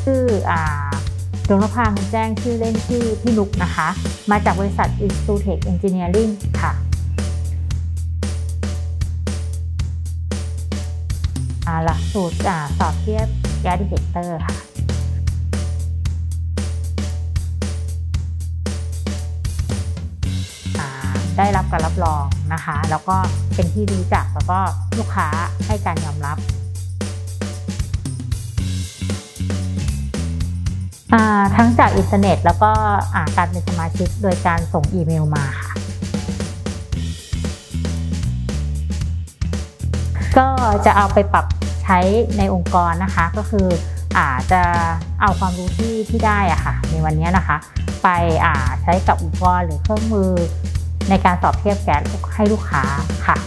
ชื่อดวงนภาแจ้งชื่อเล่นชื่อพี่นุกนะคะมาจากบริษัท Instutech Engineering ค่ะหลักสูตรสอบเทียบแก๊สดีเทคเตอร์ค่ะได้รับการรับรองนะคะแล้วก็เป็นที่รู้จักแล้วก็ลูกค้าให้การยอมรับทั้งจากอินเทอร์เน็ตแล้วก็การเป็นสมาชิกโดยการส่งอีเมลมาค่ะก็จะเอาไปปรับใช้ในองค์กรนะคะก็คือจะเอาความรู้ที่ได้ค่ะในวันนี้นะคะไปใช้กับอุปกรณ์หรือเครื่องมือในการสอบเทียบแก๊สให้ลูกค้าค่ะ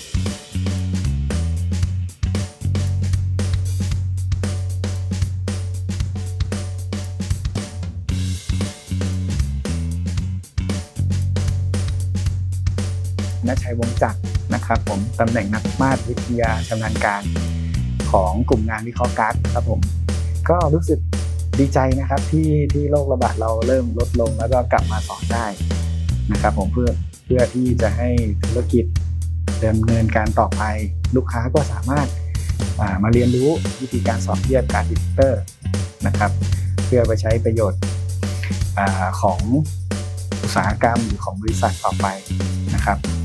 ณชัยวงศ์จักรนะครับผมตำแหน่งนักมาตรวิทยาชำนาญการของกลุ่มงานวิเคราะห์ก๊าซครับผมก็รู้สึกดีใจนะครับที่โรคระบาดเราเริ่มลดลงแล้วก็กลับมาสอนได้นะครับผมเพื่อที่จะให้ธุรกิจดำเนินการต่อไปลูกค้าก็สามารถมาเรียนรู้วิธีการสอบเทียบก๊าซดีเทคเตอร์นะครับเพื่อไปใช้ประโยชน์ของอุตสาหกรรมหรือของบริษัทต่อไปนะครับ